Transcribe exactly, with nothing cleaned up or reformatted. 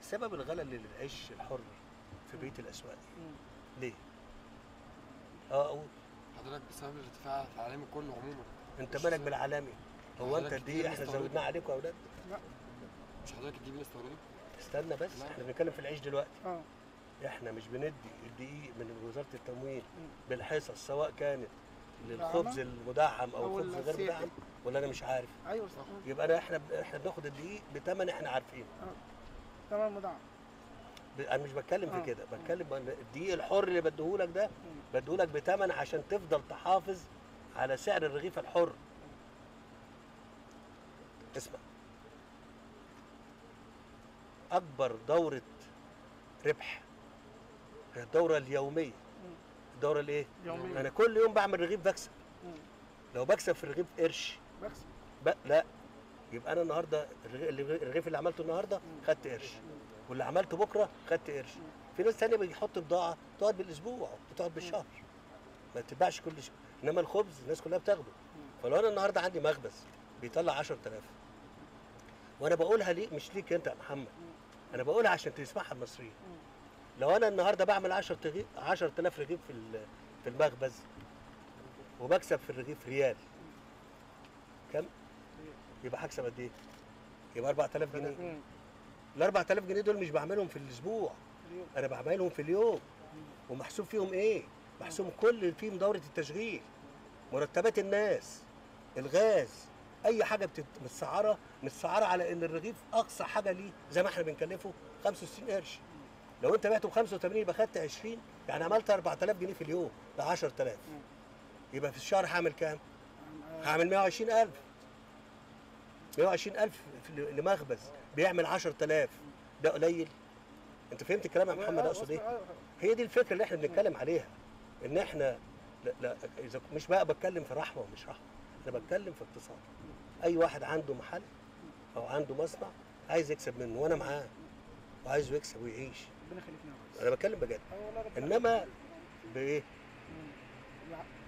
سبب الغلاء اللي للعيش الحر في بقيه الاسواق ليه؟ اه اقول حضرتك بسبب الارتفاع في العالمي كله عموما. انت مالك بالعالمي؟ هو انت الدقيق احنا زودناه عليكم يا اولاد؟ لا مش حضرتك الدقيق بنستورده؟ استنى بس، لا. احنا بنتكلم في العيش دلوقتي. اه احنا مش بندي الدقيق من وزاره التموين بالحصص، سواء كانت للخبز المدعم او أو الخبز غير السياحي. مدعم، ولا انا مش عارف؟ ايوه صح. يبقى انا احنا احنا بناخد الدقيق بثمن احنا عارفينه. اه تمام مدعم. ب- انا مش بتكلم في آه. كده، بتكلم ان الدقيق الحر اللي بديهولك ده بديهولك بثمن عشان تفضل تحافظ على سعر الرغيف الحر. اسمع، اكبر دوره ربح هي الدوره اليوميه. الدوره الايه؟ يوميا. انا كل يوم بعمل رغيف بكسب. مم. لو بكسب في الرغيف قرش بكسب. ب... لا، يبقى انا النهارده الرغيف الرغيف اللي عملته النهارده خدت قرش، واللي عملته بكره خدت قرش. في ناس ثانيه بيحط بضاعه تقعد بالاسبوع وتقعد بالشهر، ما تتباعش كل شيء. انما الخبز الناس كلها بتاخده. فلو انا النهارده عندي مخبز بيطلع عشرة آلاف، وانا بقولها ليه؟ مش ليك انت يا محمد، انا بقولها عشان تسمعها المصريين. لو انا النهارده بعمل عشرة آلاف رغيف في ال- في المخبز وبكسب في الرغيف ريال، كم؟ يبقى هكسب قد ايه؟ يبقى أربعة آلاف جنيه. مم. ال أربعة آلاف جنيه دول مش بعملهم في الاسبوع، اليوم. انا بعملهم في اليوم. ومحسوب فيهم ايه؟ محسوب كل اللي فيهم دوره التشغيل، مرتبات الناس، الغاز، اي حاجه بتت- متسعره متسعره على ان الرغيف اقصى حاجه ليه زي ما احنا بنكلفه خمسة وستين قرش. لو انت بعته ب خمسة وثمانين يبقى خدت عشرين، يعني عملت أربعة آلاف جنيه في اليوم، ده عشرة آلاف. يبقى في الشهر هعمل كام؟ هعمل مئة وعشرين ألف. مئة وعشرين ألف في- لمخبز بيعمل عشرة آلاف، ده قليل؟ انت فهمت الكلام يا محمد آه، اقصد ايه؟ آه، آه. هي دي الفكره اللي احنا بنتكلم عليها، ان احنا لا, لا اذا مش بقى بتكلم في رحمه ومش رحمه، انا بتكلم في اقتصاد. اي واحد عنده محل او عنده مصنع عايز يكسب منه وانا معاه، وعايزه يكسب ويعيش. ربنا يخليك لنا يا ريس. انا بتكلم بجد. اه والله ربنا انما بايه؟ يخليك. مم.